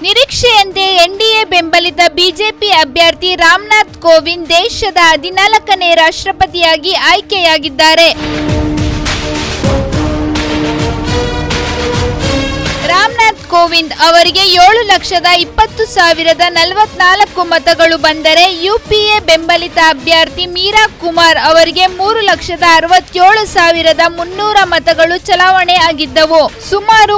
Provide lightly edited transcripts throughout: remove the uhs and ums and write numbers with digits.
ನಿರೀಕ್ಷೆಯಂತೆ ಎನ್ಡಿಎ ಬೆಂಬಲಿತ ಬಿಜೆಪಿ ಅಭ್ಯರ್ಥಿ ರಾಮನಾಥ್ ಕೋವಿಂದ್ ದೇಶದ 14ನೇ ರಾಷ್ಟ್ರಪತಿಯಾಗಿ ಆಯ್ಕೆಯಾಗಿದ್ದಾರೆ. ರಾಮನಾಥ್ ಕೋವಿಂದ್ ಅವರಿಗೆ 7,20,044 ಮತಗಳು ಬಂದರೆ ಯುಪಿಎ ಬೆಂಬಲಿತ ಅಭ್ಯರ್ಥಿ ಮೀರಾ ಕುಮಾರ್ ಅವರಿಗೆ 3,67,300 ಮತಗಳು ಚಲಾವಣೆ ಆಗಿದ್ದವು. ಸುಮಾರು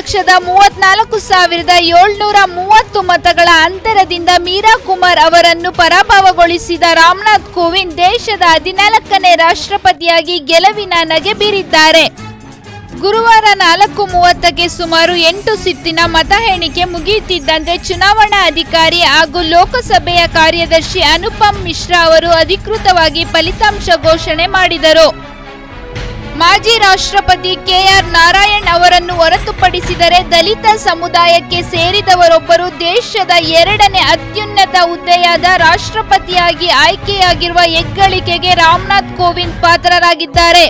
3,34,730 ಮತಗಳ ಅಂತರದಿಂದ ಮೀರಾ ಕುಮಾರ್ ಅವರನ್ನು ಪರಾಭವಗೊಳಿಸಿದ ರಾಮನಾಥ್ ಕೋವಿಂದ್ ದೇಶದ 14ನೇ ರಾಷ್ಟ್ರಪತಿಯಾಗಿ ಗೆಲುವಿನ ನಗೆ ಬೀರಿದ್ದಾರೆ. ಗುರುವಾರ 4:30ಕ್ಕೆ ಸುಮಾರು 8 ಸುತ್ತಿನ ಮತ ಎಣಿಕೆ ಮುಗಿಯುತ್ತಿದ್ದಂತೆ ಚುನಾವಣಾ ಅಧಿಕಾರಿ ಹಾಗೂ ಲೋಕಸಭೆಯ ಕಾರ್ಯದರ್ಶಿ ಅನುಪಮ್ ಮಿಶ್ರಾ ಅವರು ಅಧಿಕೃತವಾಗಿ ಫಲಿತಾಂಶ ಘೋಷಣೆ ಮಾಡಿದರು. ಮಾಜಿ ರಾಷ್ಟ್ರಪತಿ ಕೆಆರ್ ನಾರಾಯಣ್ ಅವರನ್ನು ಹೊರತುಪಡಿಸಿದರೆ ದಲಿತ ಸಮುದಾಯಕ್ಕೆ ಸೇರಿದವರೊಬ್ಬರು ದೇಶದ 2ನೇ ಅತ್ಯುನ್ನತ ಹುದ್ದೆಯಾದ ರಾಷ್ಟ್ರಪತಿಯಾಗಿ ಆಯ್ಕೆಯಾಗಿರುವ ಹೆಗ್ಗಳಿಕೆಗೆ ರಾಮನಾಥ್ ಕೋವಿಂದ್ ಪಾತ್ರರಾಗಿದ್ದಾರೆ.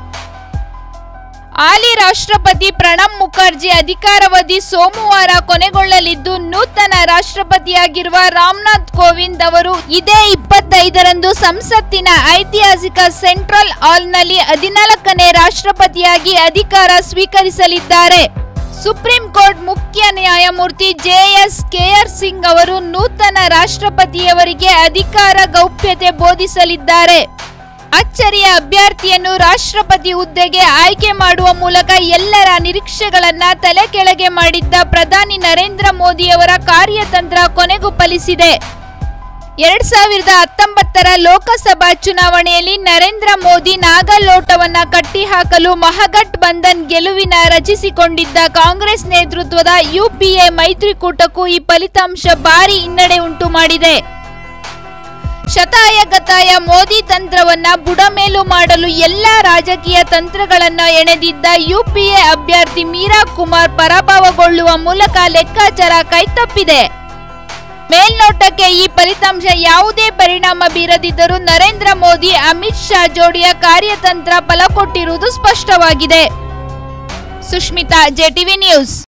ಹಾಲಿ ರಾಷ್ಟ್ರಪತಿ ಪ್ರಣಬ್ ಮುಖರ್ಜಿ ಅಧಿಕಾರಾವಧಿ ಸೋಮವಾರ ಕೊನೆಗೊಳ್ಳಲಿದ್ದು, ನೂತನ ರಾಷ್ಟ್ರಪತಿಯಾಗಿರುವ ರಾಮನಾಥ್ ಕೋವಿಂದ್ ಅವರು ಇದೇ 25ರಂದು ಸಂಸತ್ತಿನ ಐತಿಹಾಸಿಕ ಸೆಂಟ್ರಲ್ ಹಾಲ್ನಲ್ಲಿ 14ನೇ ರಾಷ್ಟ್ರಪತಿಯಾಗಿ ಅಧಿಕಾರ ಸ್ವೀಕರಿಸಲಿದ್ದಾರೆ. ಸುಪ್ರೀಂ ಕೋರ್ಟ್ ಮುಖ್ಯ ನ್ಯಾಯಮೂರ್ತಿ JS ಸಿಂಗ್ ಅವರು ನೂತನ ರಾಷ್ಟ್ರಪತಿಯವರಿಗೆ ಅಧಿಕಾರ ಗೌಪ್ಯತೆ ಬೋಧಿಸಲಿದ್ದಾರೆ. ಅಚ್ಚರಿಯ ಅಭ್ಯರ್ಥಿಯನ್ನು ರಾಷ್ಟ್ರಪತಿ ಹುದ್ದೆಗೆ ಆಯ್ಕೆ ಮಾಡುವ ಮೂಲಕ ಎಲ್ಲರ ನಿರೀಕ್ಷೆಗಳನ್ನ ತಲೆಕೆಳಗೆ ಮಾಡಿದ್ದ ಪ್ರಧಾನಿ ನರೇಂದ್ರ ಮೋದಿಯವರ ಕಾರ್ಯತಂತ್ರ ಕೊನೆಗೂ ಫಲಿಸಿದೆ. 2019ರ ಲೋಕಸಭಾ ಚುನಾವಣೆಯಲ್ಲಿ ನರೇಂದ್ರ ಮೋದಿ ನಾಗಲೋಟವನ್ನ ಕಟ್ಟಿಹಾಕಲು ಮಹಾಗಠ್ ಬಂಧನ್ ಗೆಲುವಿನ ರಚಿಸಿಕೊಂಡಿದ್ದ ಕಾಂಗ್ರೆಸ್ ನೇತೃತ್ವದ ಯುಪಿಎ ಮೈತ್ರಿಕೂಟಕ್ಕೂ ಈ ಫಲಿತಾಂಶ ಭಾರೀ ಹಿನ್ನಡೆ ಉಂಟು ಮಾಡಿದೆ. ಶತಾಯಗತಾಯ ಮೋದಿ ತಂತ್ರವನ್ನ ಬುಡಮೇಲು ಮಾಡಲು ಎಲ್ಲಾ ರಾಜಕೀಯ ತಂತ್ರಗಳನ್ನ ಎಣೆದಿದ್ದ ಯುಪಿಎ ಅಭ್ಯರ್ಥಿ ಮೀರಾ ಕುಮಾರ್ ಪರಾಭವಗೊಳ್ಳುವ ಮೂಲಕ ಲೆಕ್ಕಾಚಾರ ಕೈತಪ್ಪಿದೆ. ಮೇಲ್ನೋಟಕ್ಕೆ ಈ ಫಲಿತಾಂಶ ಯಾವುದೇ ಪರಿಣಾಮ ಬೀರದಿದ್ದರೂ ನರೇಂದ್ರ ಮೋದಿ ಅಮಿತ್ ಶಾ ಜೋಡಿಯ ಕಾರ್ಯತಂತ್ರ ಫಲ ಕೊಟ್ಟಿರುವುದು ಸ್ಪಷ್ಟವಾಗಿದೆ. Sushmita, JTV news.